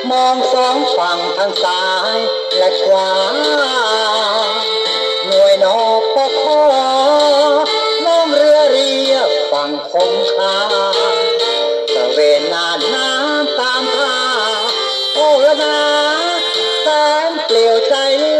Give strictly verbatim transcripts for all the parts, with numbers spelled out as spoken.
มองสองฝั่งทางซ้ายและขวาหน่วยนอปคน้องเรือเรียบฝั่งคงคาตะเวนนานน้ำตามท่าโอ้ละนาแสนเปลี่ยวใจ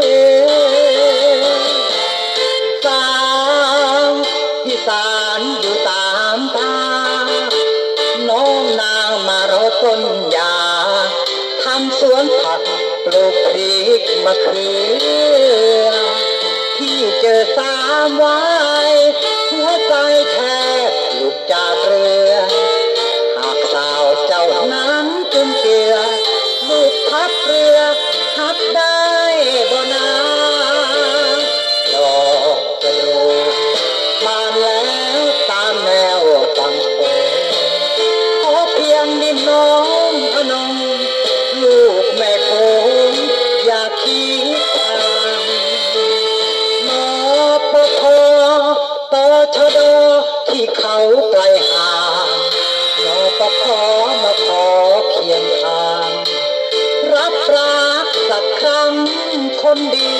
สาวอีสานอยู่ตามตาน้องนางมารดต้นยาทำสวนผักปลูกพริกมะเขือที่เจอสามวายหัวใจแทบหลุดจากเรือหากสาวเจ้านั้นจุนเจือลูกพับเรือหักได้บ่นาดอกกระดูบานแล้วตามแนวฝั่งโขงขอเพียงดินน้องพนมลูกแม่คงอย่าคิดทางนอปคตชดที่เขาไกลห่างนอปคมาขอเคียงทางรับรักสักครั้งคนดี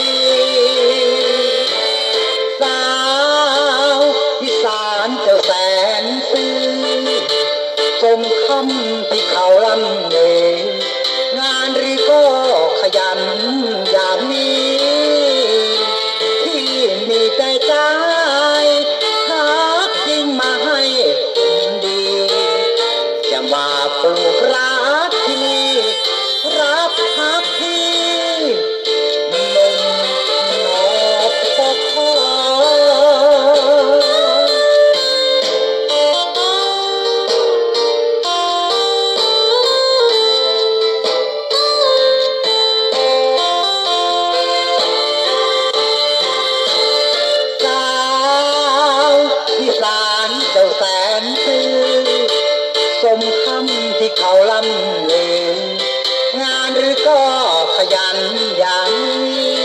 สาวอีสานเจ้าแสนซื่อสมคำที่เขาลำเลงานรีก็ขยันอย่างนี้ที่มีใจใจหาจริงมาให้ดีจะมาปลูกรักที่นี่รับพักพี่นมนอบปกครเจ้าแสนซื่อสมคำที่เขาลำเลงานหรือก็ขยันอย่างนี้